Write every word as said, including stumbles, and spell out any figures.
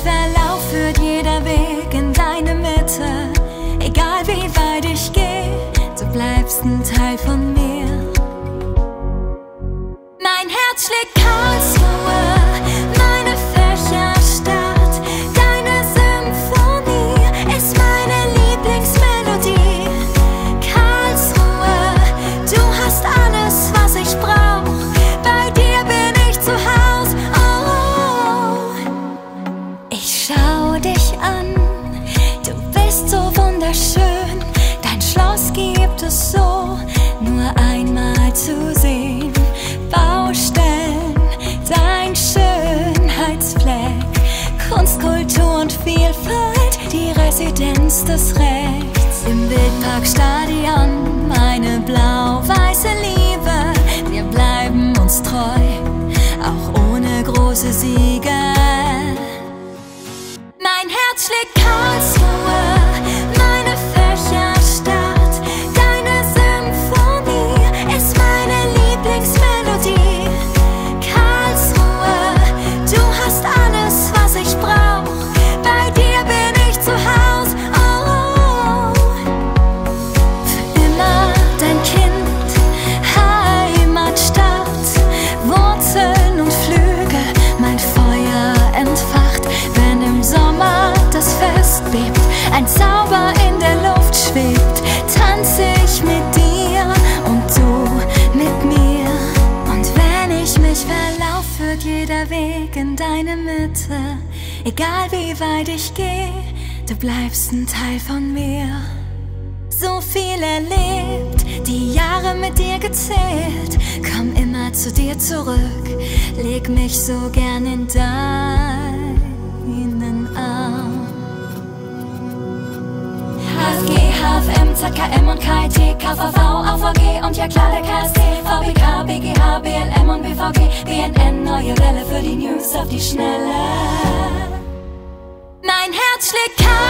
verlauf, führt jeder Weg in deine Mitte. Egal wie weit ich geh, du bleibst ein Teil von mir. Mein Herz schlägt Karlsruhe, meine Fächerstadt. Deine Symphonie ist meine Lieblingsmelodie. Karlsruhe, du hast alles, was ich brauch. Bei dir bin ich zu Haus. Oh, ich schau dich an, du bist so wunderschön. Dein Schloss gibt es so nur einmal zu sehen. Baustellen, dein Schönheitsfleck, Kunst, Kultur und Vielfalt, die Residenz des Rechts. Im Wildparkstadion, meine blau-weiße Liebe, wir bleiben uns treu, auch ohne große Siege. Mein Herz schlägt Karlsruhe, meine Fächerstadt. Deine Symphonie ist meine Lieblingsmelodie. Karlsruhe, du hast alles, was ich brauch. Bei dir bin ich zu Haus. Oh, für immer dein Kind, Heimatstadt, Wurzeln und Flügel, mein Feuer entfacht, wenn im Sommer das Fest bebt, ein Zauber in der Luft schwebt, tanz ich mit dir und du mit mir. Und wenn ich mich verlauf, führt jeder Weg in deine Mitte. Egal wie weit ich geh, du bleibst ein Teil von mir. So viel erlebt, die Jahre mit dir gezählt, komm immer zu dir zurück, leg mich so gern in deinen Arm. H F G, H F M, Z K M und K I T, K V V, A V G und ja klar der K S D, V B K, B G H, B L M und B V G, B N N, neue Welle für die News auf die Schnelle. Mein Herz schlägt Karlsruhe.